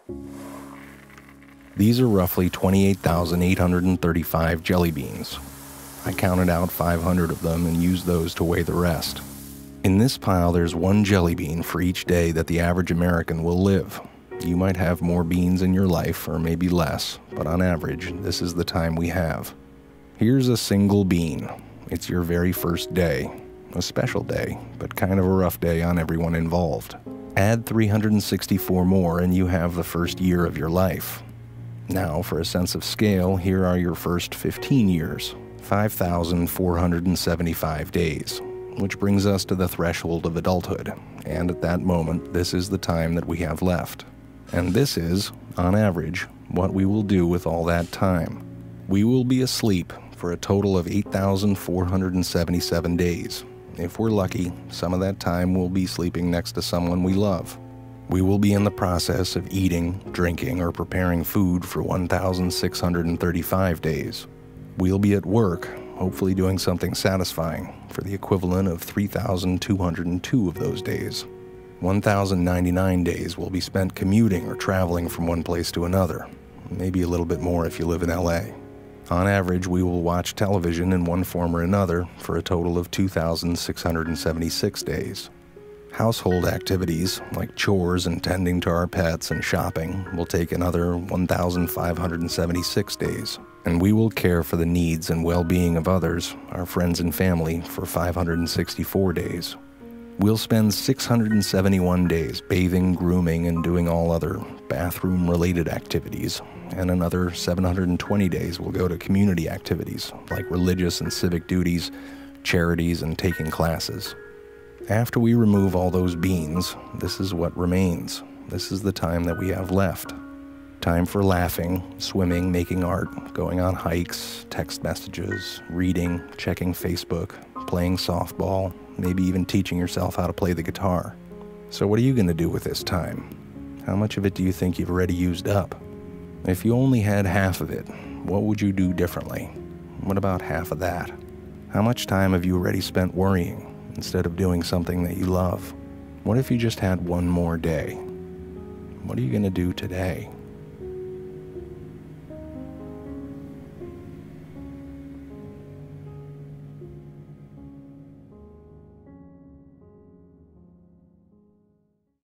These are roughly 28,835 jelly beans. I counted out 500 of them and used those to weigh the rest. In this pile, there's one jelly bean for each day that the average American will live. You might have more beans in your life, or maybe less, but on average, this is the time we have. Here's a single bean. It's your very first day. A special day, but kind of a rough day on everyone involved. Add 364 more and you have the first year of your life. Now, for a sense of scale, here are your first 15 years, 5,475 days, which brings us to the threshold of adulthood, and at that moment, this is the time that we have left. And this is, on average, what we will do with all that time. We will be asleep for a total of 8,477 days. If we're lucky, some of that time we'll be sleeping next to someone we love. We will be in the process of eating, drinking, or preparing food for 1,635 days. We'll be at work, hopefully doing something satisfying, for the equivalent of 3,202 of those days. 1,099 days will be spent commuting or traveling from one place to another, maybe a little bit more if you live in LA. On average, we will watch television in one form or another for a total of 2,676 days. Household activities, like chores and tending to our pets and shopping, will take another 1,576 days. And we will care for the needs and well-being of others, our friends and family, for 564 days. We'll spend 671 days bathing, grooming, and doing all other bathroom-related activities, and another 720 days will go to community activities, like religious and civic duties, charities, and taking classes. After we remove all those beans, this is what remains. This is the time that we have left. Time for laughing, swimming, making art, going on hikes, text messages, reading, checking Facebook, playing softball, maybe even teaching yourself how to play the guitar. So what are you going to do with this time? How much of it do you think you've already used up? If you only had half of it, what would you do differently? What about half of that? How much time have you already spent worrying instead of doing something that you love? What if you just had one more day? What are you going to do today?